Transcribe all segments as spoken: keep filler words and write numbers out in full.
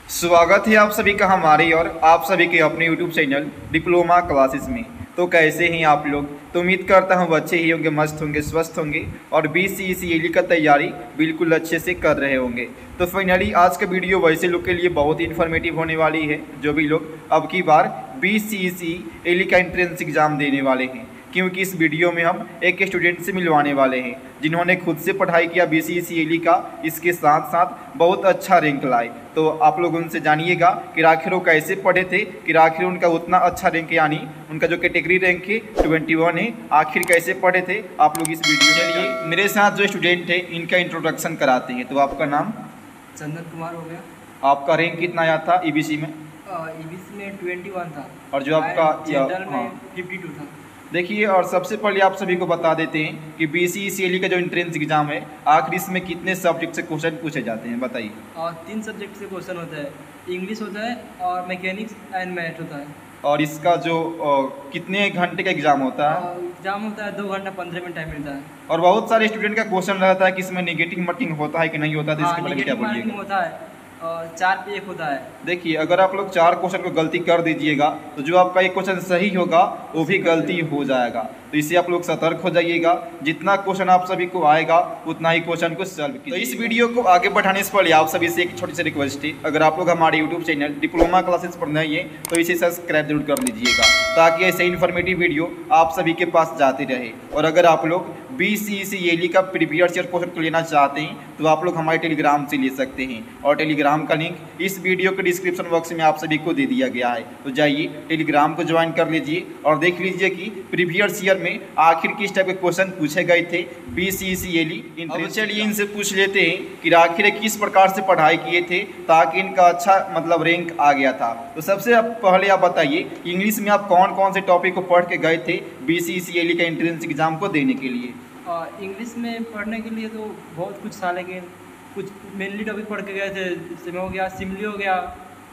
स्वागत है आप सभी का हमारे और आप सभी के अपने यूट्यूब चैनल डिप्लोमा क्लासेस में। तो कैसे हैं आप लोग? तो उम्मीद करता हूँ अच्छे ही होंगे, मस्त होंगे, स्वस्थ होंगे और बी सी सी एल ई का तैयारी बिल्कुल अच्छे से कर रहे होंगे। तो फाइनली आज का वीडियो वैसे लोग के लिए बहुत ही इन्फॉर्मेटिव होने वाली है जो भी लोग अब की बार बी सी सी एल ई का एंट्रेंस एग्ज़ाम देने वाले हैं, क्योंकि इस वीडियो में हम एक स्टूडेंट से मिलवाने वाले हैं जिन्होंने खुद से पढ़ाई किया बी सी सी एल ई का, इसके साथ साथ बहुत अच्छा रैंक लाए। तो आप लोग उनसे जानिएगा कि आखिर वो कैसे पढ़े थे, कि आखिर उनका उतना अच्छा रैंक यानी उनका जो कैटेगरी रैंक है ट्वेंटी वन है, आखिर कैसे पढ़े थे आप लोग इस वीडियो में। चलिए मेरे साथ जो स्टूडेंट है इनका इंट्रोडक्शन कराते हैं। तो आपका नाम? चंदन कुमार हो गया। आपका रैंक कितना आया था ई बी सी में? ई बी सी में ट्वेंटी वन था और जो आपका जनरल में हाँ फिफ्टी टू था। देखिए, और सबसे पहले आप सभी को बता देते हैं कि बी सी सी एल ई का जो एंट्रेंस एग्जाम है आखिर इसमें कितने सब्जेक्ट से क्वेश्चन पूछे जाते हैं बताइए। और तीन सब्जेक्ट से क्वेश्चन होता है, इंग्लिश होता है और मैकेनिक्स एंड मैथ होता है। और इसका जो अ, कितने घंटे का एग्जाम होता है? एग्जाम होता है दो घंटा पंद्रह मिनट टाइम मिलता है। और बहुत सारे स्टूडेंट का क्वेश्चन रहता है कि इसमें नेगेटिव मार्किंग होता है कि नहीं होता, तो इसके बारे में क्या नेगेटिव मार्किंग बोलिएगा? होता है और चार पे एक होता है। देखिए, अगर आप लोग चार क्वेश्चन को गलती कर दीजिएगा तो जो आपका एक क्वेश्चन सही होगा वो भी गलती हो जाएगा। तो इससे आप लोग सतर्क हो जाइएगा, जितना क्वेश्चन आप सभी को आएगा उतना ही क्वेश्चन को सॉल्व कीजिए। तो इस वीडियो को आगे बढ़ाने से पहले आप सभी से एक छोटी सी रिक्वेस्ट है, अगर आप लोग हमारे यूट्यूब चैनल डिप्लोमा क्लासेस पर नए हैं तो इसे सब्सक्राइब जरूर कर लीजिएगा, ताकि ऐसे इन्फॉर्मेटिव वीडियो आप सभी के पास जाते रहे। और अगर आप लोग बी सी सी एल ई का प्रीवियस ईयर क्वेश्चन को लेना चाहते हैं तो आप लोग हमारे टेलीग्राम से ले सकते हैं, और टेलीग्राम का लिंक इस वीडियो के डिस्क्रिप्शन बॉक्स में आप सभी को दे दिया गया है। तो जाइए टेलीग्राम को ज्वाइन कर लीजिए और देख लीजिए कि प्रीवियस ईयर में आखिर किस टाइप के क्वेश्चन पूछे गए थे बी सी सी एल ई। अब चलिए इनसे पूछ लेते हैं कि आखिर किस प्रकार से पढ़ाई किए थे ताकि इनका अच्छा मतलब रैंक आ गया था। तो सबसे पहले आप बताइए इंग्लिश में आप कौन कौन से टॉपिक को पढ़ के गए थे बी सी सी एल ई का एंट्रेंस एग्जाम को देने के लिए? इंग्लिश में पढ़ने के लिए तो बहुत कुछ था, लेकिन कुछ मेनली टॉपिक पढ़ के गए थे। इसमें हो गया सिमली, हो गया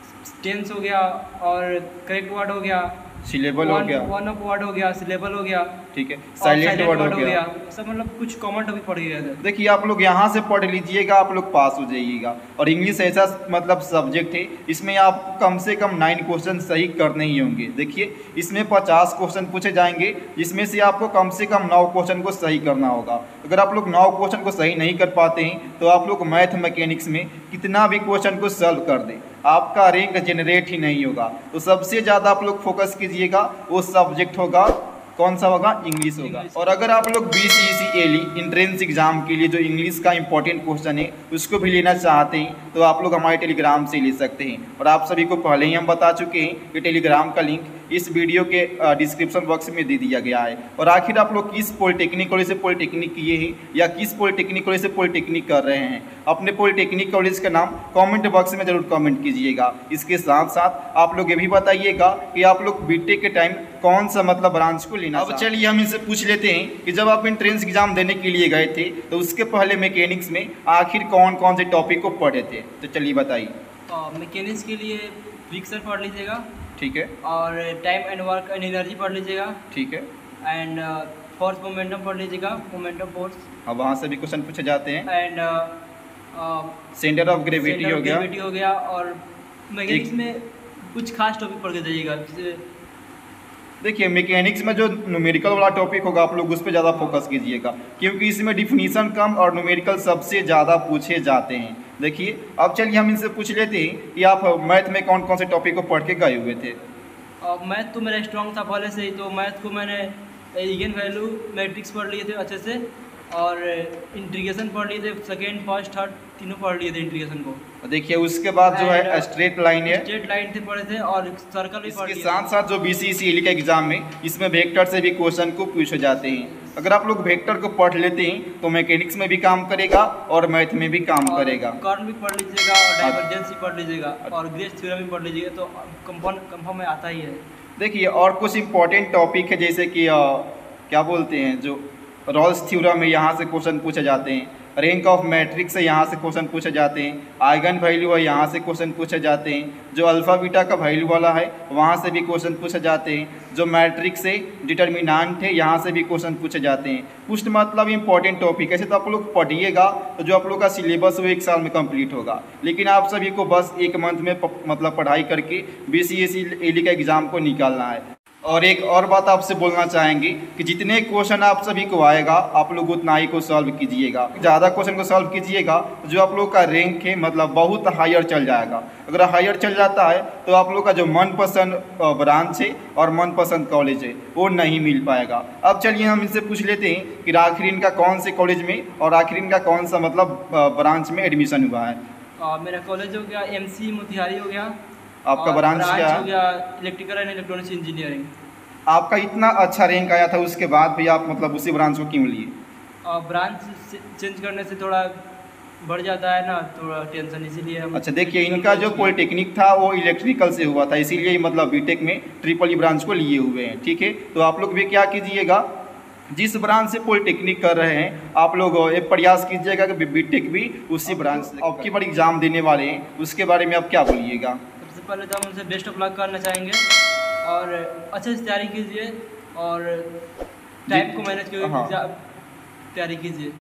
टेंस, हो गया और करेक्ट वर्ड हो गया, सिलेबल हो गया, वन ऑफ वर्ड हो गया, सिलेबल हो गया, ठीक है, साइलेंट वर्ड हो गया, सब मतलब कुछ कॉमन टॉपिक पढ़ गए थे। देखिए, आप लोग यहाँ से पढ़ लीजिएगा, आप लोग पास हो जाइएगा। और इंग्लिश ऐसा मतलब सब्जेक्ट है इसमें आप कम से कम नाइन क्वेश्चन सही करने ही होंगे। देखिए, इसमें पचास क्वेश्चन पूछे जाएंगे जिसमें से आपको कम से कम नौ क्वेश्चन को सही करना होगा। अगर आप लोग नौ क्वेश्चन को सही नहीं कर पाते हैं तो आप लोग मैथ मैकेनिक्स में कितना भी क्वेश्चन को सॉल्व कर दें, आपका रैंक जनरेट ही नहीं होगा। तो सबसे ज़्यादा आप लोग फोकस कीजिएगा, वो सब्जेक्ट होगा कौन सा होगा? इंग्लिश होगा। और अगर आप लोग B C C L E entrance exam के लिए जो इंग्लिश का इंपॉर्टेंट क्वेश्चन है उसको भी लेना चाहते हैं तो आप लोग हमारे टेलीग्राम से ले सकते हैं। और आप सभी को पहले ही हम बता चुके हैं कि टेलीग्राम का लिंक इस वीडियो के डिस्क्रिप्शन बॉक्स में दे दिया गया है। और आखिर आप लोग किस पॉलिटेक्निक कॉलेज से पॉलिटेक्निक किए हैं या किस पॉलिटेक्निक कॉलेज से पॉलिटेक्निक कर रहे हैं, अपने पॉलिटेक्निक कॉलेज का नाम कमेंट बॉक्स में जरूर कमेंट कीजिएगा। इसके साथ साथ आप लोग ये भी बताइएगा कि आप लोग बीटेक के टाइम कौन सा मतलब ब्रांच को लेना। अब चलिए हम इनसे पूछ लेते हैं कि जब आप एंट्रेंस एग्जाम देने के लिए गए थे तो उसके पहले मैकेनिक्स में आखिर कौन कौन से टॉपिक को पढ़े थे, तो चलिए बताइए। मैकेनिक्स के लिए फ्रिक्शन पढ़ लीजिएगा, ठीक है, और time and work and energy पढ़ लीजिएगा, ठीक है, एंड फोर्स मोमेंटम पढ़ लीजिएगा, मोमेंटम फोर्स। अब वहाँ से भी क्वेश्चन पूछे जाते हैं। एंड सेंटर ऑफ ग्रेविटी हो गया, ग्रेविटी हो गया। और मैकेनिक्स में कुछ खास टॉपिक पढ़ के जाइएगा। देखिए, मैकेनिक्स में जो न्यूमेरिकल वाला टॉपिक होगा आप लोग उस पर ज़्यादा फोकस कीजिएगा, क्योंकि इसमें डिफिनीशन कम और न्यूमेरिकल सबसे ज़्यादा पूछे जाते हैं। देखिए, अब चलिए हम इनसे पूछ लेते हैं कि आप मैथ में कौन कौन से टॉपिक को पढ़ के गए हुए थे। मैथ तो मेरा स्ट्रॉन्ग था पहले से ही, तो मैथ को मैंने इगन वैल्यू मैट्रिक्स पढ़ लिए थे अच्छे से, और इंटीग्रेशन पढ़ लिए थे, सेकेंड फर्स्ट थर्ड तीनों पढ़ लिए थे इंटीग्रेशन को। देखिए, उसके बाद जो है स्ट्रेट लाइन है, स्ट्रेट लाइन थे पढ़े थे, और सर्कल भी पढ़ लिए। इसके साथ साथ जो बी सी सी एल ई का एग्जाम में इसमें वेक्टर से भी क्वेश्चन को पूछे जाते हैं। अगर आप लोग वेक्टर को पढ़ लेते हैं तो मैकेनिक्स में भी काम करेगा और मैथ में भी काम करेगा। कर्ल भी पढ़ लीजिएगा और डाइवर्जेंस भी पढ़ लीजिएगा और ग्रेस थ्योरम भी पढ़ लीजिएगा, तो कंपाउंड कंफर्म में आता ही है। देखिए, और कुछ इंपॉर्टेंट टॉपिक है जैसे कि आ, क्या बोलते हैं, जो रॉल्स थ्योरम है, यहाँ से क्वेश्चन पूछे जाते हैं। रैंक ऑफ मैट्रिक्स से यहाँ से क्वेश्चन पूछे जाते हैं, आइगन वैल्यू है यहाँ से क्वेश्चन पूछे जाते हैं, जो अल्फ़ा बीटा का वैल्यू वाला है वहाँ से भी क्वेश्चन पूछे जाते हैं, जो मैट्रिक्स से डिटर्मिनेंट है यहाँ से भी क्वेश्चन पूछे जाते हैं। कुछ मतलब इंपॉर्टेंट टॉपिक ऐसे तो आप लोग पढ़िएगा तो जो आप लोग का सिलेबस वो एक साल में कंप्लीट होगा, लेकिन आप सभी को बस एक मंथ में मतलब पढ़ाई करके बी सी एस ई का एग्ज़ाम को निकालना है। और एक और बात आपसे बोलना चाहेंगे कि जितने क्वेश्चन आप सभी को आएगा आप लोग उतना ही को सॉल्व कीजिएगा। ज़्यादा क्वेश्चन को सॉल्व कीजिएगा तो जो आप लोग का रैंक है मतलब बहुत हायर चल जाएगा। अगर हायर चल जाता है तो आप लोग का जो मनपसंद ब्रांच है और मनपसंद कॉलेज है वो नहीं मिल पाएगा। अब चलिए हम इनसे पूछ लेते हैं कि आखिर इनका कौन से कॉलेज में और आखिर इनका कौन सा मतलब ब्रांच में एडमिशन हुआ है। आ, मेरा कॉलेज हो गया एम सी मोतिहारी हो गया। आपका ब्रांच क्या हो गया इलेक्ट्रिकल एंड इलेक्ट्रॉनिक्स इंजीनियरिंग। आपका इतना अच्छा रैंक आया था उसके बाद भी आप मतलब उसी ब्रांच को क्यों लिए। ब्रांच चेंज करने से थोड़ा बढ़ जाता है ना, थोड़ा टेंशन, इसीलिए हम। अच्छा देखिए, इनका जो पॉलिटेक्निक था वो इलेक्ट्रिकल से हुआ था, इसीलिए मतलब बीटेक में ट्रिपल ई ब्रांच को लिए हुए हैं। ठीक है, तो आप लोग भी क्या कीजिएगा, जिस ब्रांच से पॉलिटेक्निक कर रहे हैं आप लोग एक प्रयास कीजिएगा कि बीटेक भी उसी ब्रांच से। अब की बार एग्जाम देने वाले हैं उसके बारे में आप क्या बोलिएगा। सबसे पहले तो हम उनसे बेस्ट ऑफ लक करना चाहेंगे और अच्छे से तैयारी कीजिए और टाइम को मैनेज करके तैयारी कीजिए।